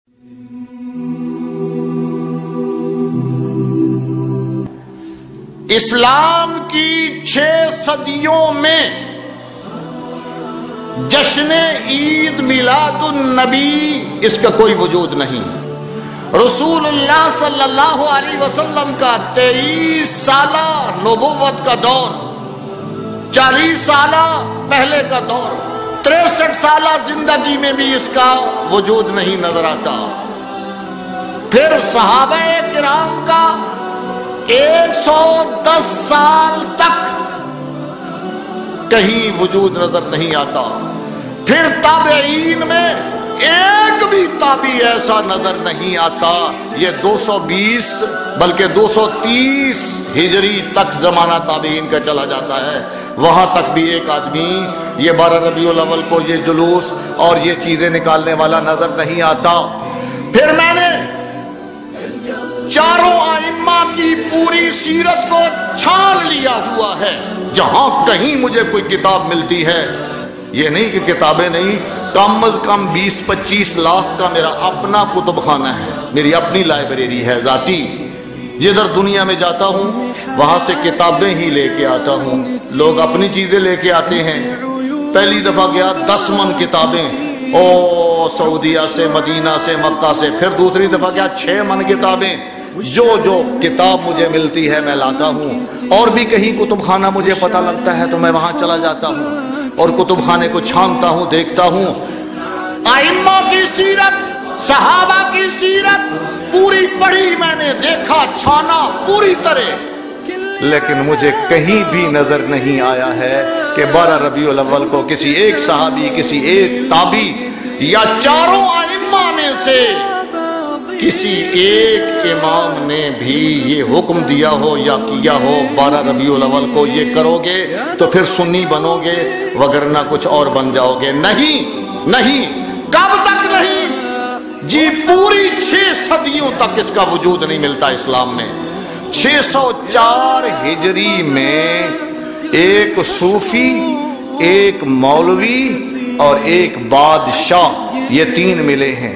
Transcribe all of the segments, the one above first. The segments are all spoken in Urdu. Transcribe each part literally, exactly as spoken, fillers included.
اسلام کی چھ صدیوں میں جشن عید میلاد النبی اس کا کوئی وجود نہیں. رسول اللہ صلی اللہ علیہ وسلم کا تیئیس سالہ نبوت کا دور، چالیس سالہ پہلے کا دور، تریسٹھ سالہ زندگی میں بھی اس کا وجود نہیں نظر آتا. پھر صحابہ کرام کا ایک سو دس سال تک کہیں وجود نظر نہیں آتا. پھر تابعین میں ایک بھی تابعی ایسا نظر نہیں آتا. یہ دو سو بیس بلکہ دو سو تیس ہجری تک زمانہ تابعین کا چلا جاتا ہے. وہاں تک بھی ایک آدمی یہ بارہ ربیع الاول کو یہ جلوس اور یہ چیزیں نکالنے والا نظر نہیں آتا. پھر میں نے چاروں ائمہ کی پوری سیرت کو چھان لیا ہوا ہے. جہاں کہیں مجھے کوئی کتاب ملتی ہے، یہ نہیں کہ کتابیں نہیں، کم از کم بیس پچیس لاکھ کا میرا اپنا کتب خانہ ہے، میری اپنی لائبریری ہے ذاتی. جدھر دنیا میں جاتا ہوں وہاں سے کتابیں ہی لے کے آتا ہوں. لوگ اپنی چیزیں لے کے آتے ہیں. پہلی دفعہ گیا دس من کتابیں او سعودیہ سے، مدینہ سے، مکہ سے. پھر دوسری دفعہ گیا چھ من کتابیں. جو جو کتاب مجھے ملتی ہے میں لاتا ہوں. اور بھی کہیں کتب خانہ مجھے پتہ لگتا ہے تو میں وہاں چلا جاتا ہوں اور کتب خانے کو چھانتا ہوں، دیکھتا ہوں. ائمہ کی سیرت، صحابہ کی سیرت پوری پڑھی میں نے، دیکھا، چھانا پوری طرح، لیکن مجھے کہیں بھی نظر نہیں آیا ہے کہ بارہ ربیع الاول کو کسی ایک صحابی، کسی ایک تابعی یا چاروں ائمہ میں سے کسی ایک امام نے بھی یہ حکم دیا ہو یا کیا ہو بارہ ربیع الاول کو یہ کرو گے تو پھر سنی بنو گے وگرنہ کچھ اور بن جاؤ گے. نہیں نہیں. کب تک نہیں جی؟ پوری چھ صدیوں تک اس کا وجود نہیں ملتا اسلام میں. چھ سو چار ہجری میں ایک صوفی، ایک مولوی اور ایک بادشاہ، یہ تین ملے ہیں.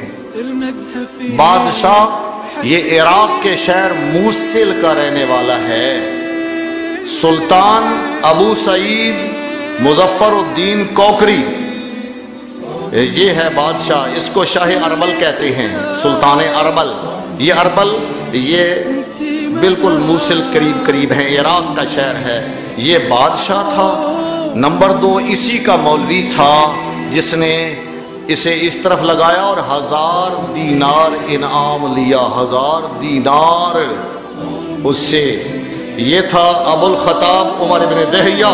بادشاہ یہ عراق کے شہر موصل کا رہنے والا ہے. سلطان ابو سعید مظفر الدین کوکری یہ ہے بادشاہ. اس کو شاہ اربل کہتے ہیں، سلطان اربل. یہ اربل یہ بالکل موصل قریب قریب ہے، عراق کا شہر ہے. یہ بادشاہ تھا. نمبر دو اسی کا مولوی تھا جس نے اسے اس طرف لگایا اور ہزار دینار انعام لیا. ہزار دینار اس سے. یہ تھا ابو الخطاب عمر بن دہیہ.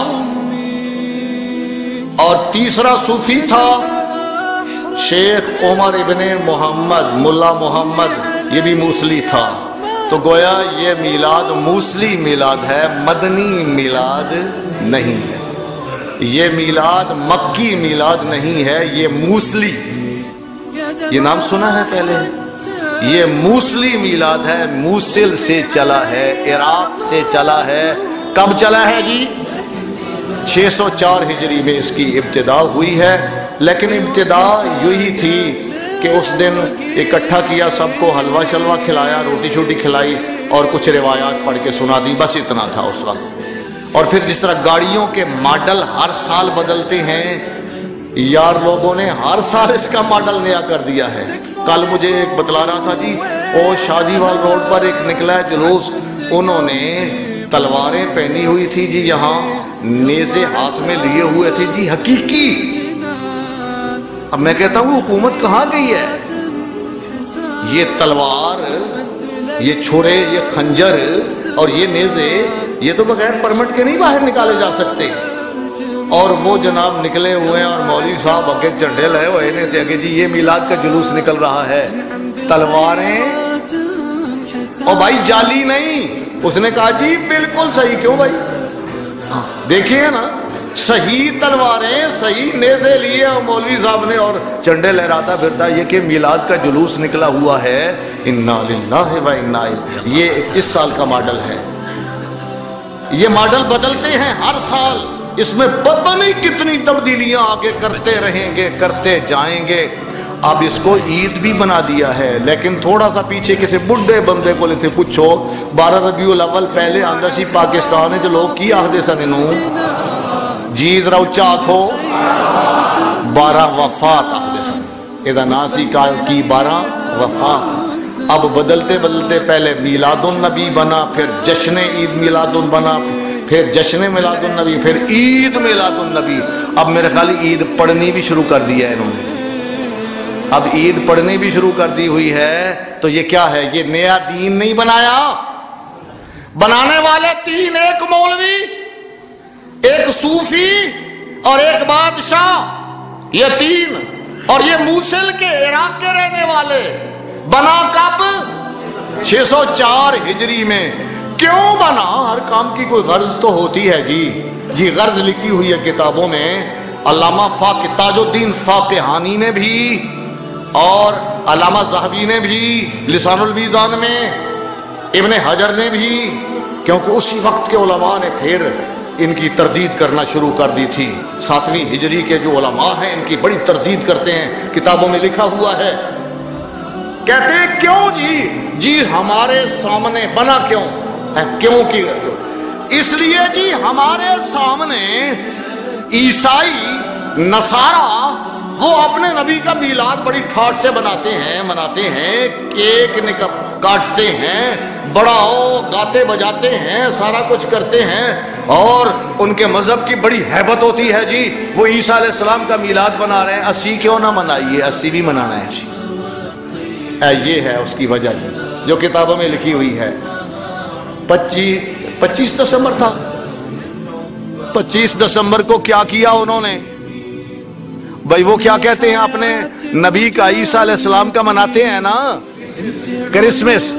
اور تیسرا صوفی تھا شیخ عمر ابن محمد، ملا محمد، یہ بھی موصلی تھا. تو گویا یہ میلاد موصلی میلاد ہے، مدنی میلاد نہیں ہے. یہ میلاد مکی میلاد نہیں ہے، یہ موصلی. یہ نام سنا ہے پہلے؟ یہ موصلی میلاد ہے. موصل سے چلا ہے، عراق سے چلا ہے. کب چلا ہے جی؟ چھ سو چار ہجری میں اس کی ابتدا ہوئی ہے. لیکن ابتدا یہی تھی کہ اس دن اکٹھا کیا، سب کو حلوہ شلوہ کھلایا، روٹی شوٹی کھلائی اور کچھ روایات پڑھ کے سنا دی، بس اتنا تھا اس وقت. اور پھر جس طرح گاڑیوں کے ماڈل ہر سال بدلتے ہیں، یار لوگوں نے ہر سال اس کا ماڈل نیا کر دیا ہے. کل مجھے ایک بتلا رہا تھا جی، وہ شادی وال روڈ پر ایک نکلا ہے جلوس، انہوں نے تلواریں پہنی ہوئی تھی جی، یہاں نیزے ہاتھ میں لیے ہوئے تھے جی، حقیقی. اب میں کہتا ہوں حکومت کہاں گئی ہے؟ یہ تلوار، یہ چھرے، یہ خنجر اور یہ نیزے یہ تو بغیر پرمٹ کے نہیں باہر نکالے جا سکتے. اور وہ جناب نکلے ہوئے ہیں اور مولوی صاحب اگے چنڈے لائے ہوئے نے تھے کہ جی یہ میلاد کا جلوس نکل رہا ہے. تلواریں اور بھائی جعلی نہیں. اس نے کہا جی بالکل صحیح. کیوں بھائی؟ دیکھیے نا، صحیح تلواریں، صحیح نیزے لیے اور مولوی صاحب نے اور چنڈے لہراتا پھرتا یہ کہ میلاد کا جلوس نکلا ہوا ہے. انا للہ و انا الیہ. یہ اس سال کا ماڈل ہے. یہ ماڈل بدلتے ہیں ہر سال. اس میں پتہ نہیں کتنی تبدیلیاں آگے کرتے رہیں گے، کرتے جائیں گے. اب اس کو عید بھی بنا دیا ہے. لیکن تھوڑا سا پیچھے کسی بڑھے بندے کو سے پوچھو بارہ ربیع الاول پہلے آندا سی پاکستان وچ لوگ کی آخدے سن انہوں جی ذرا اچا آکھو بارہ وفات آخدے سن. یہ نام سی کی بارہ وفات. اب بدلتے بدلتے پہلے میلاد النبی بنا, پھر جشن عید میلاد بنا, پھر جشن میلاد النبی, پھر عید میلاد النبی. اب میرے خیال عید پڑھنی بھی شروع کر دی ہے انہوں نے. اب عید پڑھنی بھی شروع کر دی ہوئی ہے. تو یہ کیا ہے؟ یہ نیا دین نہیں بنایا. بنانے والے تین, ایک مولوی, ایک صوفی اور ایک بادشاہ. یہ تین, اور یہ موصل کے عراق کے رہنے والے. بنا کب؟ چھ سو چار ہجری میں. کیوں بنا؟ ہر کام کی کوئی غرض تو ہوتی ہے جی. جی غرض لکھی ہوئی ہے کتابوں میں. علامہ فاقہ تاج الدین فاقہانی نے بھی اور علامہ ذہبی نے بھی لسان المیزان میں, ابن حجر نے بھی, کیونکہ اسی وقت کے علماء نے پھر ان کی تردید کرنا شروع کر دی تھی. ساتویں ہجری کے جو علماء ہیں ان کی بڑی تردید کرتے ہیں, کتابوں میں لکھا ہوا ہے. کہتے ہیں کیوں جی جی ہمارے سامنے بنا کیوں کیوں کی اس لیے جی ہمارے سامنے عیسائی نصارہ وہ اپنے نبی کا میلاد بڑی ٹھاٹ سے بناتے ہیں, مناتے ہیں, کیک کاٹتے ہیں, بڑا گاتے بجاتے ہیں, سارا کچھ کرتے ہیں, اور ان کے مذہب کی بڑی ہیبت ہوتی ہے جی. وہ عیسیٰ علیہ السلام کا میلاد بنا رہے ہیں, اسی کیوں نہ منائیے, اسی بھی منانا ہے جی. یہ ہے اس کی وجہ جی جو کتابوں میں لکھی ہوئی ہے. پچیس پچیس دسمبر تھا. پچیس دسمبر کو کیا کیا انہوں نے بھائی؟ وہ کیا کہتے ہیں اپنے نبی کا, عیسیٰ علیہ السلام کا مناتے ہیں نا کرسمس.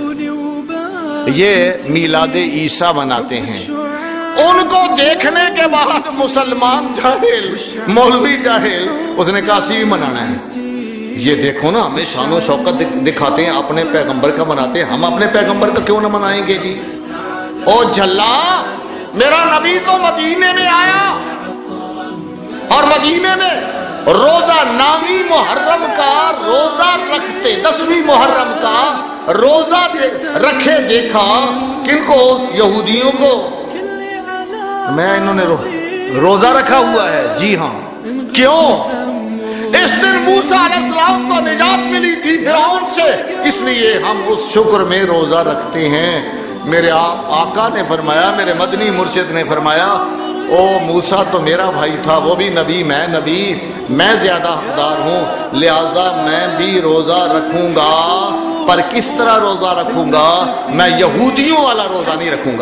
یہ میلاد عیسیٰ مناتے ہیں. ان کو دیکھنے کے بعد مسلمان جاہل, مولوی جاہل, اس نے کہا اسی بھی منانا ہے. یہ دیکھو نا, ہمیں شان و شوکت دکھاتے ہیں, اپنے پیغمبر کا مناتے ہیں, ہم اپنے پیغمبر کا کیوں نہ منائیں گے جی. او جھلا, میرا نبی تو مدینے میں آیا اور مدینے میں روزہ نامی محرم کا روزہ رکھتے, دسویں محرم کا روزہ رکھے دیکھا. کن کو؟ یہودیوں کو. میں انہوں نے روزہ رکھا ہوا ہے. جی ہاں. کیوں؟ اس دن موسیٰ علیہ السلام کو نجات ملی تھی فرعون سے, اس لیے ہم اس شکر میں روزہ رکھتے ہیں. میرے آقا نے فرمایا, میرے مدنی مرشد نے فرمایا, او موسیٰ تو میرا بھائی تھا, وہ بھی نبی, میں نبی, میں زیادہ حقدار ہوں, لہذا میں بھی روزہ رکھوں گا. پر کس طرح روزہ رکھوں گا؟ میں یہودیوں والا روزہ نہیں رکھوں گا.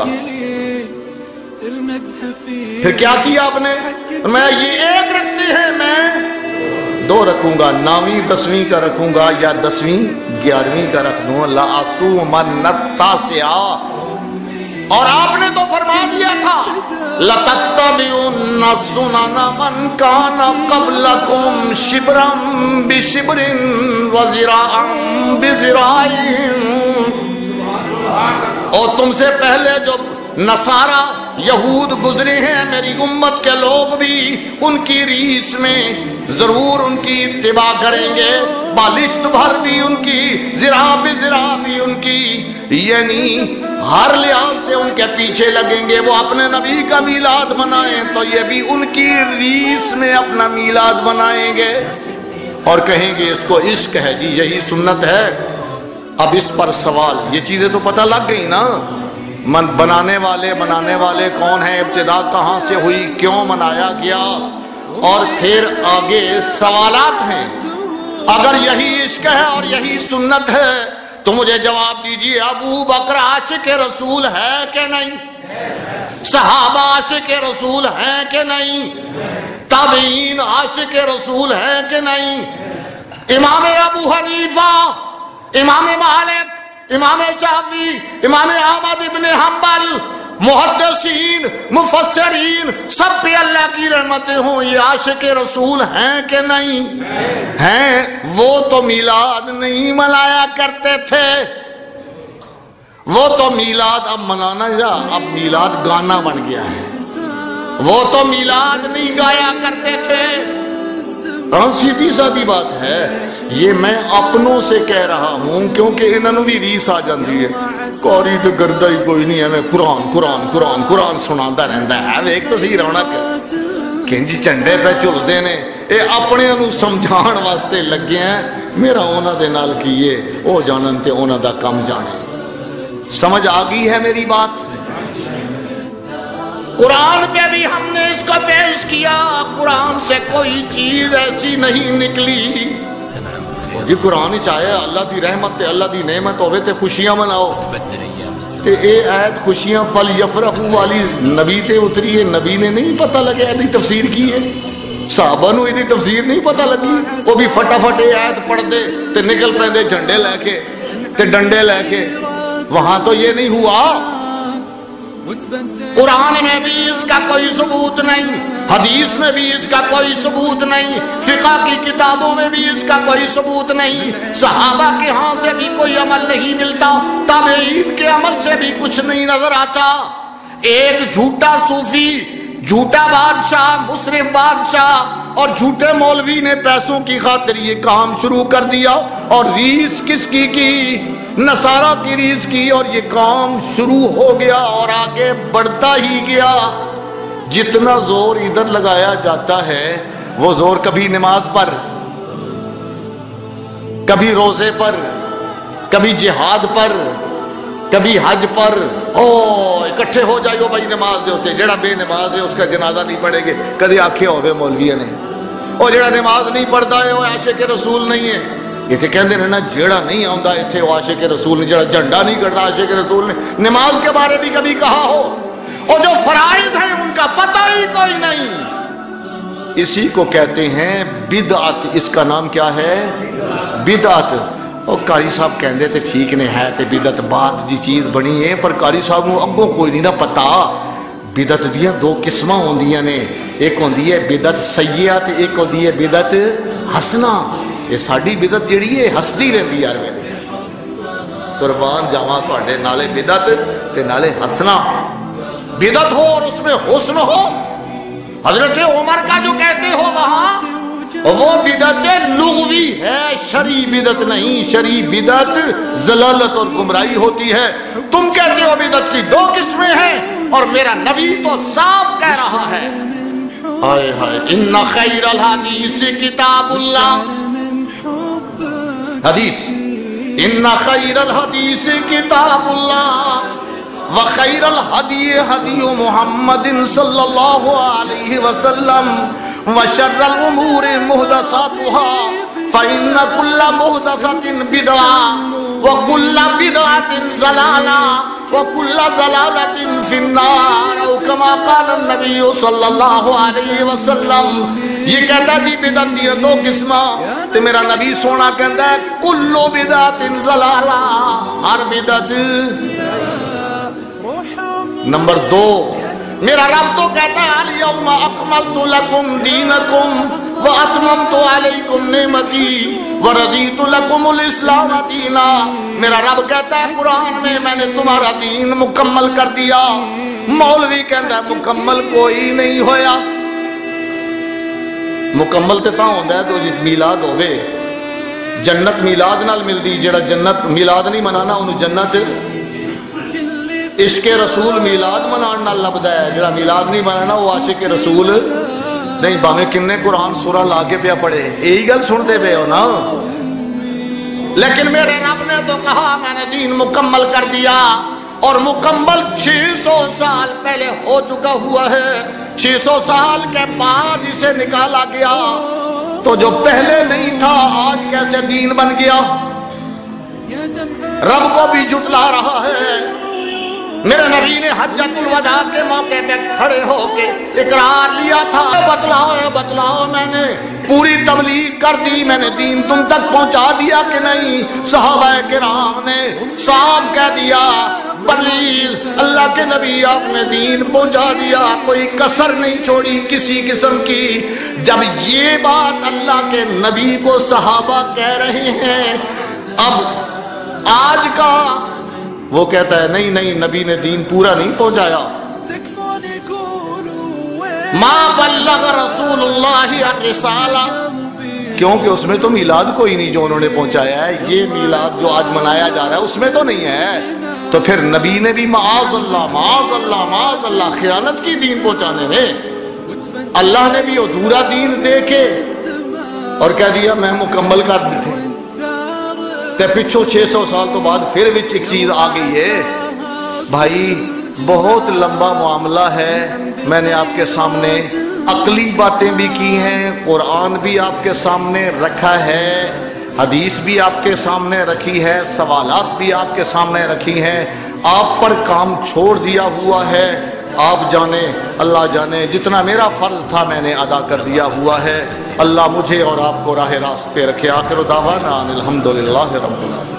پھر کیا کیا آپ نے؟ میں یہ ایک رکھتے ہیں, میں دو رکھوں گا, نامی دسویں کا رکھوں گا یا دسویں گیارہویں کا رکھ دوں. لا اصومن التاسعہ. اور آپ نے تو فرما دیا تھا لَتَتَّبِعُنَّ سُنَنَ مَنْ كَانَ قَبْلَكُمْ شِبْرًا بِشِبْرٍ وَذِرَاعًا بِذِرَاعٍ. اور تم سے پہلے جو نصارہ یہود گزرے ہیں, میری امت کے لوگ بھی ان کی ریس میں ضرور ان کی اتباع کریں گے. بالشت بھر بھی ان کی, ذراع بذراع بھی ان کی, یعنی ہر لحاظ سے ان کے پیچھے لگیں گے. وہ اپنے نبی کا میلاد منائیں تو یہ بھی ان کی ریس میں اپنا میلاد منائیں گے اور کہیں گے اس کو عشق ہے جی, یہی سنت ہے. اب اس پر سوال, یہ چیزیں تو پتہ لگ گئی نا, من بنانے والے بنانے والے کون ہیں, ابتدا کہاں سے ہوئی, کیوں منایا گیا, اور پھر آگے سوالات ہیں. اگر یہی عشق ہے اور یہی سنت ہے تو مجھے جواب دیجیے, ابو بکر عاشق رسول ہے کہ نہیں؟ صحابہ عاشق رسول ہیں کہ نہیں؟ تابعین عاشق رسول ہیں کہ نہیں؟ امام ابو حنیفہ, امام مالک, امام شافعی, امام احمد ابن حنبل, محدثین, مفسرین, سب پہ اللہ کی رحمتیں ہوں, یہ عاشق رسول ہیں کہ نہیں ہیں؟ وہ تو میلاد نہیں منایا کرتے تھے, وہ تو میلاد اب منانا یا اب میلاد گانا بن گیا ہے. وہ تو میلاد نہیں گایا کرتے تھے, ہاں سیدھی سادی بات ہے، یہ میں اپنوں سے کہہ رہا ہوں کیونکہ انہوں بھی ریس آ جاندی ہے، قاری تو گردہ ہی کوئی نہیں ہے، میں قرآن قرآن قرآن قرآن سناتا رہندا ہے، ایک تو صحیح رونق کنج چنڈے پہ چلتے نے، اے اپنے انہوں سمجھان واسطے لگے ہیں، میرا اونا دے نال کیے او جانن تے اونا دا کم جانے۔ سمجھ آگئی ہے میری بات؟ قرآن پہ بھی ہم نے اس کو پیش کیا، قرآن سے کوئی چیز ایسی نہیں نکلی۔ جی قرآن ہی چاہے اللہ دی رحمت تے اللہ دی نعمت ہوئے تے خوشیاں مناؤ، تے اے آیت خوشیاں فل یفرحو والی نبی تے اتری ہے، نبی نے نہیں پتہ لگے ایدی تفسیر کی ہے، صحابہ نو ایدی تفسیر نہیں پتہ لگی، وہ بھی فٹا فٹ اے آیت پڑھ دے تے نکل پہ دے جھنڈے لے کے تے ڈنڈے لے کے۔ وہاں تو یہ نہیں ہوا، قرآن میں بھی اس کا کوئی ثبوت نہیں، حدیث میں بھی اس کا کوئی ثبوت نہیں، فقہ کی کتابوں میں بھی اس کا کوئی ثبوت نہیں، صحابہ کے ہاں سے بھی کوئی عمل نہیں ملتا، تابعین کے عمل سے بھی کچھ نہیں نظر آتا۔ ایک جھوٹا صوفی، جھوٹا بادشاہ، مصرف بادشاہ اور جھوٹے مولوی نے پیسوں کی خاطر یہ کام شروع کر دیا، اور ریس کس کی کی؟ نصارہ کی ریس کی، اور یہ کام شروع ہو گیا اور آگے بڑھتا ہی گیا۔ جتنا زور ادھر لگایا جاتا ہے وہ زور کبھی نماز پر، کبھی روزے پر، کبھی جہاد پر، کبھی حج پر، او اکٹھے ہو جائیو بھائی نماز دے ہوتے، جڑا بے نماز ہے اس کا جنازہ نہیں پڑھے گے، کدی آکھے ہوئے مولویہ نے، اور جڑا نماز نہیں پڑھتا ہے وہ عاشق رسول نہیں ہے۔ یہ تو کہندے ہیں نا جیڑا نہیں آندا ایتھے وہ عاشق رسول نے، جڑا جھنڈا نہیں کرتا عاشق رسول نے۔ نماز کے بارے بھی کبھی کہا ہو، اور جو فرائض ہیں ان کا پتہ ہی کوئی نہیں۔ اسی کو کہتے ہیں بدعت، اس کا نام کیا ہے؟ بدعت۔ اور قاری صاحب کہندے تے ٹھیک نے ہے تے بدعت بعد دی چیز بنی ہے، پر قاری صاحب نو اگوں کوئی نہیں نہ پتا۔ بدعت دیاں دو قسماں ہوندیاں نے، ایک ہوندی ہے بدعت سیئہ تے ایک ہوندی ہے بدعت حسنہ۔ یہ ساڑی بدعت جڑی ہے ہسدی رہتی یار میں قربان جاواں تواڈے نالے بدعت تے نالے حسنہ۔ بدعت ہو اور اس میں حسن ہو، حضرت عمر کا جو کہتے ہو وہاں، وہ بدعت لغوی ہے، شرعی بدعت نہیں۔ شرعی بدعت ضلالت اور گمراہی ہوتی ہے۔ تم کہتے ہو بدعت کی دو قسمیں ہیں، اور میرا نبی تو صاف کہہ رہا ہے، ہائے ہائے ان خیر الحدیث کتاب اللہ، حدیث ان خیر الحدیث کتاب اللہ وخیر الحدی حدی محمد صلی اللہ علیہ وسلم وشر الامور محدثاتها فإن كل محدثة بدعة وكل بدعة ضلالة وكل ضلالة في النار، او كما قال النبی صلی اللہ علیہ وسلم۔ یہ کہتا جی بدعت دی دو قسماں، تے میرا نبی سونا کہتا ہے کل بدعت ضلالہ، ہر بدعت۔ نمبر دو، میرا رب تو کہتا ہے الیوم اکملت لکم دینکم واتممت علیکم نعمتی ورضیت لکم الاسلام دینا۔ میرا رب کہتا ہے قرآن میں میں نے تمہارا دین مکمل کر دیا۔ مولوی کہتا ہے مکمل کوئی نہیں ہویا۔ مکمل تے تاں ہوندا ہے تو جی میلاد ہوئے، جنت میلاد نال ملدی، جڑا جنت میلاد نہیں منانا انہوں جنت عشق رسول میلاد منان نال لبدا ہے، جڑا میلاد نہیں منانا وہ عاشق رسول نہیں۔ باویں کنے قرآن سورہ لا کے پیا پڑھے، یہی گل سنتے پے ہو نا۔ لیکن میرے رب نے تو کہا میں نے دین مکمل کر دیا، اور مکمل چھ سو سال پہلے ہو چکا ہوا ہے۔ چھ سو سال کے بعد اسے نکالا گیا، تو جو پہلے نہیں تھا آج کیسے دین بن گیا؟ رب کو بھی جھٹلا رہا ہے۔ میرے نبی نے حجۃ الوداع کے موقع پہ کھڑے ہو کے اقرار لیا تھا، بتلاؤ بتلاؤ میں نے پوری تبلیغ کر دی، میں نے دین تم تک پہنچا دیا کہ نہیں؟ صحابہ کرام نے صاف کہہ دیا بلیغ، اللہ کے نبی آپ نے دین پہنچا دیا، کوئی کسر نہیں چھوڑی کسی قسم کی۔ جب یہ بات اللہ کے نبی کو صحابہ کہہ رہے ہیں، اب آج کا وہ کہتا ہے نہیں نہیں نبی نے دین پورا نہیں پہنچایا۔ ما بلغ رسول اللہ الرسالہ کیونکہ اس میں تو میلاد کوئی نہیں جو انہوں نے پہنچایا ہے. یہ میلاد جو آج منایا جا رہا ہے اس میں تو نہیں ہے. تو پھر نبی نے بھی معاذ اللہ معاذ اللہ معاذ اللہ خیانت کی دین پہنچانے میں. اللہ نے بھی ادھورا دین دے کے اور کہہ دیا میں مکمل کر دیتے. تے پچھو چھ سو سال تو بعد پھر بھی ایک چیز آ گئی ہے. بھائی بہت لمبا معاملہ ہے. میں نے آپ کے سامنے عقلی باتیں بھی کی ہیں, قرآن بھی آپ کے سامنے رکھا ہے, حدیث بھی آپ کے سامنے رکھی ہے, سوالات بھی آپ کے سامنے رکھی ہیں. آپ پر کام چھوڑ دیا ہوا ہے. آپ جانے اللہ جانے جتنا میرا فرض تھا میں نے ادا کر دیا ہوا ہے. اللہ مجھے اور آپ کو راہ راست پہ رکھے. آخر دعوانا الحمدللہ رب العالمین.